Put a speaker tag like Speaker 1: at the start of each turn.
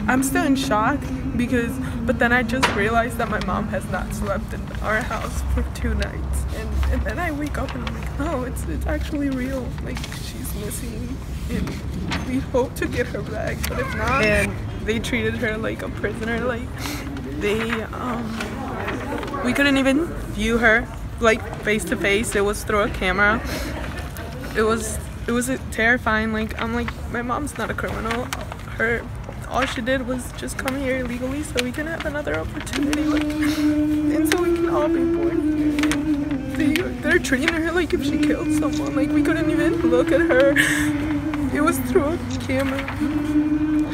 Speaker 1: I'm still in shock but then I just realized that my mom has not slept in our house for 2 nights, and then I wake up and I'm like, oh, it's actually real. Like, she's missing, and we hope to get her back, but if not, and they treated her like a prisoner. Like, we couldn't even view her like face to face. It was through a camera. It was terrifying. Like, I'm like, my mom's not a criminal. All she did was just come here illegally so we can have another opportunity, like, and so we can all be born here. They're treating her like if she killed someone. Like, we couldn't even look at her. It was through a camera.